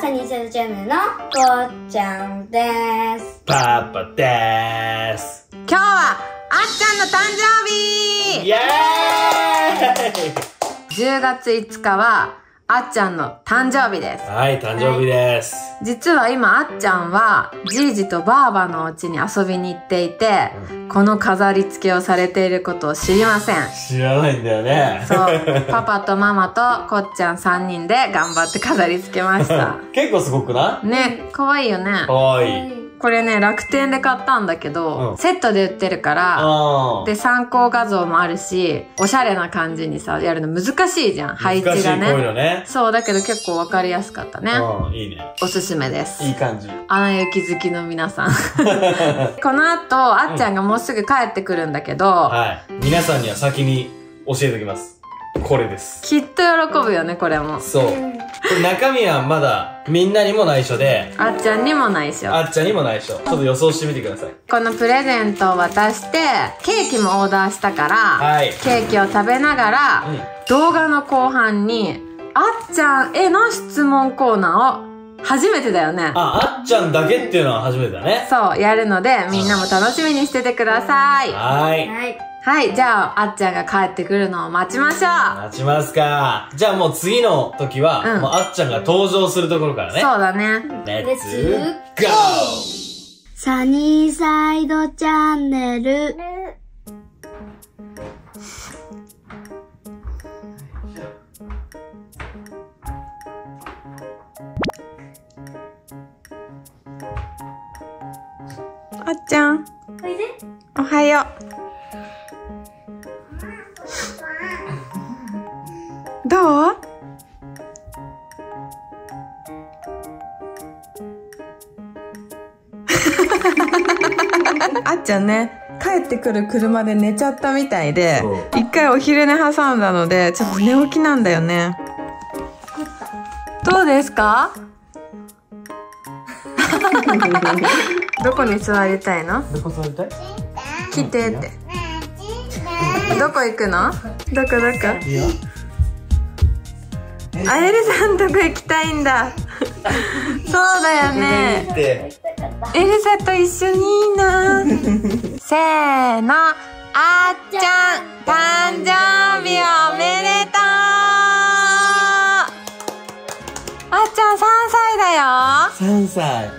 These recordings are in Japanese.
サニーセルチャンネルのこっちゃんです。 パパです。 今日はあっちゃんの誕生日。 イエーイ。 10月5日はあっちゃんの誕生日です。 はい、誕生日です。 実は今あっちゃんはじいじとばあばのお家に遊びに行っていて、この飾り付けをされていることを知りません。 知らないんだよね。 そう、パパとママとこっちゃん3人で頑張って飾り付けました。 結構すごくない？ ね、かわいいよね。 かわいい。 これね、楽天で買ったんだけど、セットで売ってるから、で、参考画像もあるし、おしゃれな感じにさ、やるの難しいじゃん、配置がね。 難しい、こういうのね。 そう、だけど結構わかりやすかったね。 いいね。 おすすめです。 いい感じ。 アナ雪好きの皆さん。この後、あっちゃんがもうすぐ帰ってくるんだけど、 はい。皆さんには先に教えておきます。これです。 きっと喜ぶよね、これも。 そう。これ中身はまだみんなにも内緒で、 あっちゃんにも内緒。 あっちゃんにも内緒。ちょっと予想してみてください。 このプレゼントを渡して、ケーキもオーダーしたから、 はい。 ケーキを食べながら、動画の後半に、あっちゃんへの質問コーナーを初めてだよね。 あっちゃんだけっていうのは初めてだね。 そう、やるので、みんなも楽しみにしててください。 はい。 はい、じゃあ、あっちゃんが帰ってくるのを待ちましょう。 待ちますか。じゃあもう次の時は、もうあっちゃんが登場するところからね。 そうだね。 レッツゴー。 サニーサイドチャンネル。 あっちゃん。 おいで。 おはよう。どう？あっちゃんね、帰ってくる車で寝ちゃったみたいで、一回お昼寝挟んだので、ちょっと寝起きなんだよね。どうですか？どこに座りたいの？ どこ座りたい？ 来てって。どこ行くの？どこ？ いいよ。 あ、エルさんとこ行きたいんだ。そうだよね。エルサと一緒にいいな。せーの、あっちゃん誕生日おめでとう。あっちゃん3歳だよ。 3歳。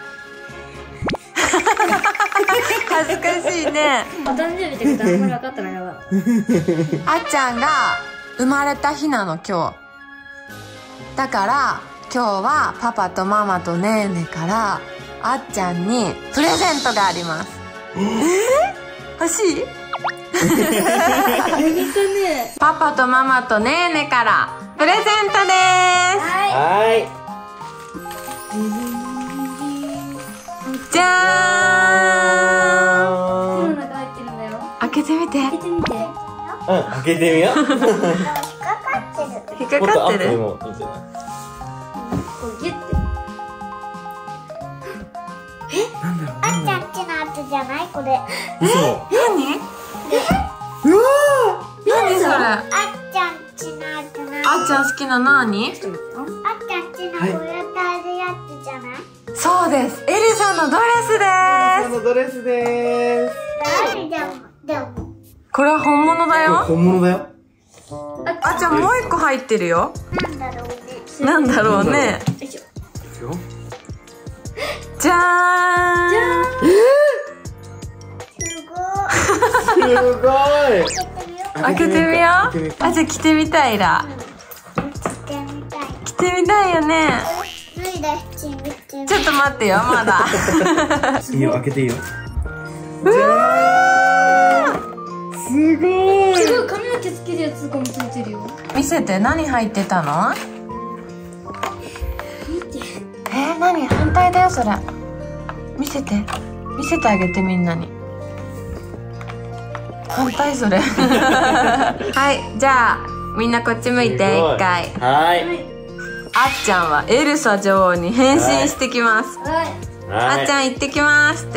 恥ずかしいね。 お誕生日ってことあんまり分かってないから。 あっちゃんが生まれた日なの今日。だから今日はパパとママとねーねからあっちゃんにプレゼントがあります。欲しい？ 何かね。 パパとママとねーねからプレゼントです。 はい。 じゃーん。 この中入ってるんだよ。 開けてみて。 開けてみて。 開けてみよう。 引っかかってる。 こうギュッて。 あっちゃんちのやつじゃないこれ。 嘘。 何？うわー。何それ？ あっちゃんちのやつな。 あっちゃん好きな何？ あっちゃんちのこうやってあるやつじゃない？ そうです。エルサのドレスです。 のドレスでーす。 でも。 これは本物だよ。 本物だよ。 あっちゃんもう一個入ってるよ。 なんだろうね。 なんだろうね。 よいしょ。 じゃーん。 すごい。 開けてみよう。あ、じゃあ着てみたいら。着てみたいよね。ちょっと待ってよ、まだ。 いいよ、開けていいよ。 うわー。すごい。 すごい髪の毛つけるやつとかもついてるよ。 見せて、何入ってたの？何？反対だよ、それ。見せてあげて、みんなに。反対それ。はい、じゃあみんなこっち向いて一回。 はい。 あっちゃんはエルサ女王に変身してきます。 はい。 あっちゃん行ってきますって。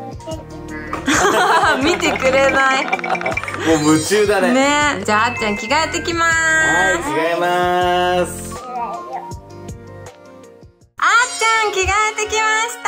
見てくれない。 もう夢中だね。 ね。じゃああっちゃん着替えてきまーす。 はい、着替えまーす。 ゃん着替えてきました。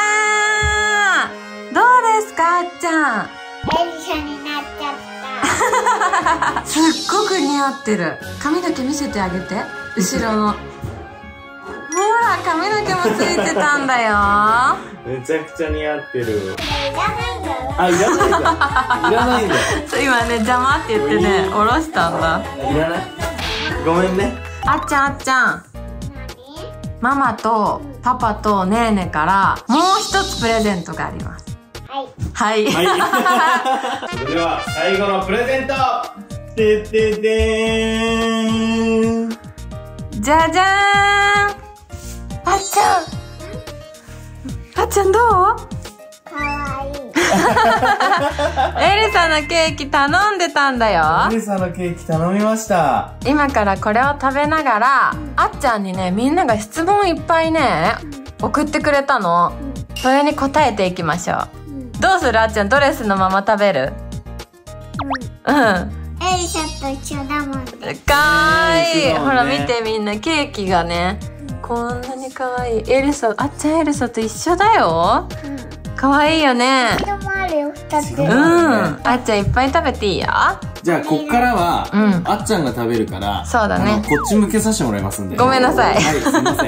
どうですか、あっちゃん。 エリシャになっちゃった。 すっごく似合ってる。髪の毛見せてあげて。後ろの。ほら、髪の毛もついてたんだよ。 めちゃくちゃ似合ってる。 いらないんだよ。 あ、いらないんだ。いらないんだ。 そう、今ね、邪魔って言ってね、下ろしたんだ。 いらない。ごめんね。 あっちゃん、あっちゃん。ママとパパとねーねからもう一つプレゼントがあります。 はい。 はい。 はい。それでは最後のプレゼント。てててーん。 じゃじゃーん。あっちゃん。あっちゃんどう？ かわいい。 エルサのケーキ頼んでたんだよ。 エルサのケーキ頼みました。 今からこれを食べながら、あっちゃんにね、みんなが質問いっぱいね、送ってくれたの。それに答えていきましょう。どうする？あっちゃん、ドレスのまま食べる？うん。 エリシャと一緒だもんね。 かわいい。 ねほら見てみんな、ケーキがね、こんなにかわいい。エルサ、あっちゃんエルサと一緒だよ。かわいいよね。 一度もあるよ、二つ。 うん。あっちゃんいっぱい食べていいよ。 じゃあこっからは、 うんあっちゃんが食べるからそうだねこっち向けさせてもらいますんで。 ごめんなさい。 はい、すいません。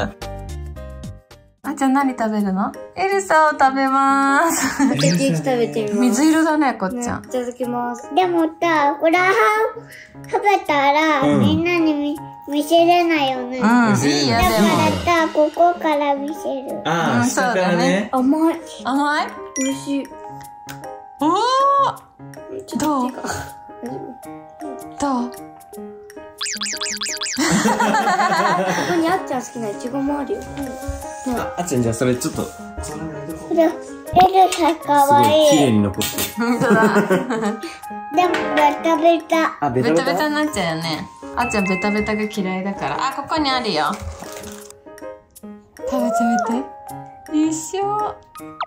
あっちゃん何食べるの？エルサを食べまーす。 ケーキ食べてみます。 水色だね、こっちゃん。 いただきます。 でもさ、フラハ食べたら、 うんみんなに見せれないよね。だかうん、いいよ、でも。 らさ、ここから見せる。 ああ、 うん下からそうだねね。 甘い。 甘い？ 美味しい。 おー！どう？どう？ ここにあっちゃん好きなイチゴもあるよ。 あっちゃんじゃあそれちょっとすこれ、エルサかわごい綺麗いい。 に残ってる。 本当だ。 でもこれ食べた。 あ、ベベタベタになっちゃうよね。あっちゃんベタベタが嫌いだから。あ、ここにあるよ。食べてみて。一緒。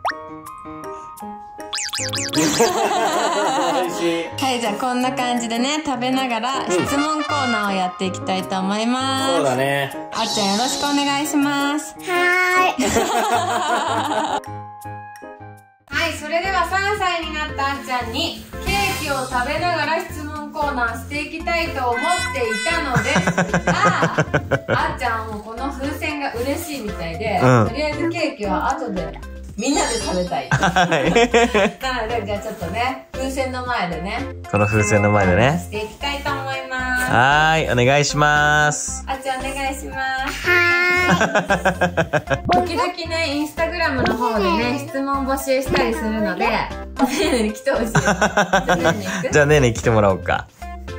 美味しい。 はい、じゃあこんな感じでね、食べながら質問コーナーをやっていきたいと思います。 そうだね。 あっちゃんよろしくお願いします。 はーい。 はい、それでは3歳になったあっちゃんにケーキを食べながら質問コーナーしていきたいと思っていたのですが、あっちゃんもこの風船が嬉しいみたいで、とりあえずケーキは後でみんなで食べたい。なので、じゃあちょっとね、風船の前でね、 この風船の前でね。 していきたいと思います。 はーい、お願いします。 あっちゃんお願いします。 は時々ね、インスタグラムの方でね、質問募集したりするので、ねえねに来てほしい。じゃあねえね行く？ じゃあねえね来てもらおうか。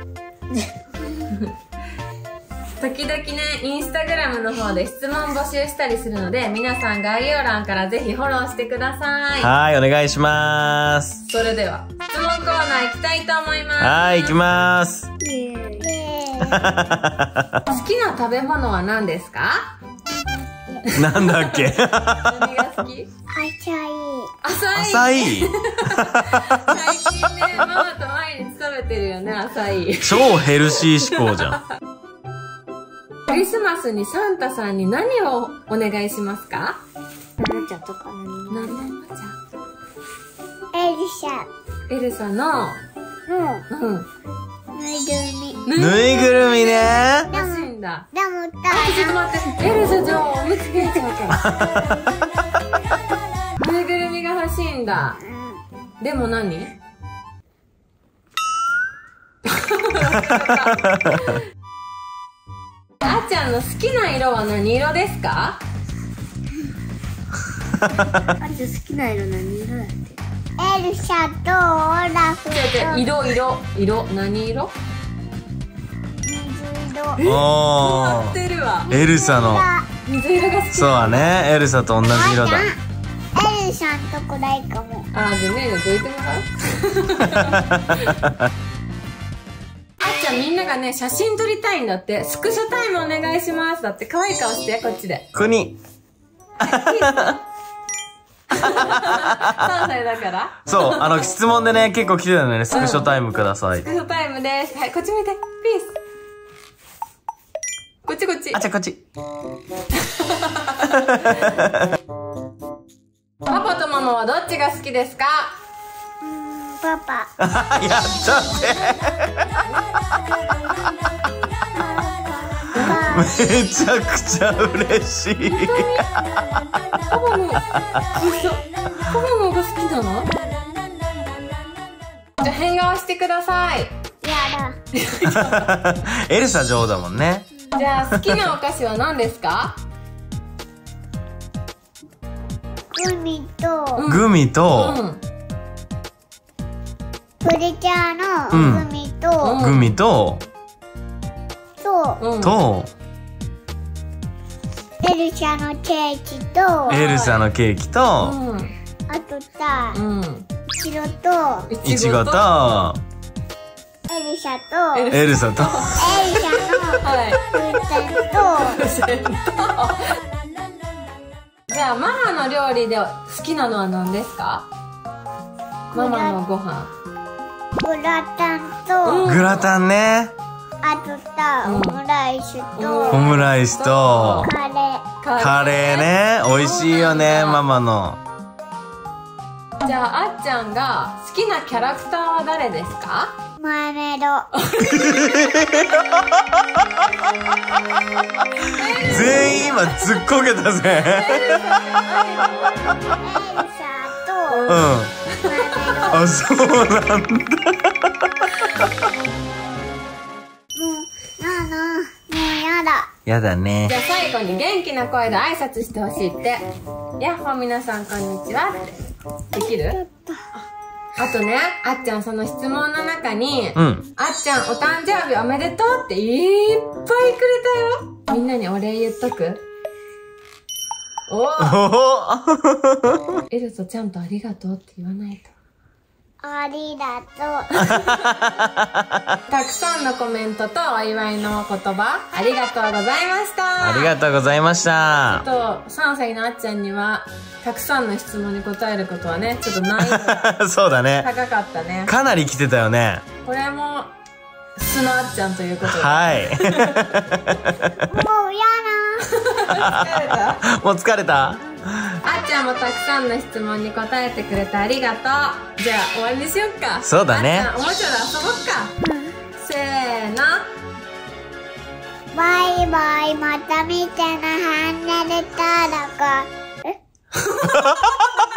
時々ね、インスタグラムの方で質問募集したりするので、皆さん概要欄からぜひフォローしてください。 はーい、お願いします。 それでは、質問コーナー行きたいと思います。 はーい、行きまーす。 ーい。 好きな食べ物は何ですか？ なんだっけ？ 何が好き？ あちゃい。 アサイ。 浅い。 最近ね、ママと毎日食べてるよね、アサイ。 超ヘルシー志向じゃん。 クリスマスにサンタさんに何をお願いしますか？ なっちゃんとか何も。 何のじエリシャ。 ゃエルサの、 うん。 うん。 ぬいぐるみ。 ぬいぐるみね。 欲しいんだ。 でもちょっと待って、エルサじゃあおむつ切れちゃうから。ぬいぐるみが欲しいんだ。でも何？あっちゃんの好きな色は何色ですか？ あっちゃん好きな色何色だって。 エルシャとオラフと色、何色？ 水色。 お合ってるわ。 ー。エルサの。 水色が好き。 そうだね。エルサと同じ色だ。 エルシャんとこないかも。 あ、じゃあねえのどいてもらう？あっちゃんみんながね、写真撮りたいんだって。スクショタイムお願いしますだって。可愛い顔して、こっちで。 国。 3歳だから。 そう、質問でね、結構来てたのでね、スクショタイムくださいス。クショタイムです。はい、こっち見て。ピース。 こっちこっち。 あっちゃんこっち。 パパとママはどっちが好きですか？ パパ。 やったぜ。めちゃくちゃ嬉しい。 パパの、パパのが好きなの？じゃあ変顔してください。 やだ。 エルサ女王だもんね。 じゃあ好きなお菓子は何ですか？ グミと、 グミと、 プリキュアのグミと、 グミと、 と、エルシャのケーキと、 エルサのケーキと、 あとさ、いちごと、 いちごと、 エルシャと、 エルサと、 エルシャの風船と、 じゃあママの料理で好きなのは何ですか？ママのご飯。 グラタンと、 グラタンね。 あとさ、オムライスと、 オムライスと、 カレー。 カレーね。美味しいよね、ママの。 じゃああっちゃんが好きなキャラクターは誰ですか？ マメロ。 全員今ずっこけたぜ。 エルシャと、 あ、そうなんだ。 もうやだ。 やだねじゃ。あ最後に元気な声で挨拶してほしいって。やっほー皆さんこんにちはって。できる？あとね、あっちゃんその質問の中に、あっちゃんお誕生日おめでとうっていっぱいくれたよ。みんなにお礼言っとく？おエルソちゃんとありがとうって言わないと。 ありがとう。 たくさんのコメントとお祝いの言葉、ありがとうございました。 ありがとうございました。 と、3歳のあっちゃんには、たくさんの質問に答えることはね、ちょっと難易度そうだね。 高かったね。 かなり来てたよね。 これも、素のあっちゃんということで。 はい。 もうやだ。 もう疲れた？ あっちゃんもたくさんの質問に答えてくれてありがとう。じゃあ終わりにしよっか。 そうだね。 あっちゃんおもちゃで遊ぼっか。せーの。 バイバイ、また見てね、ハンネル登録。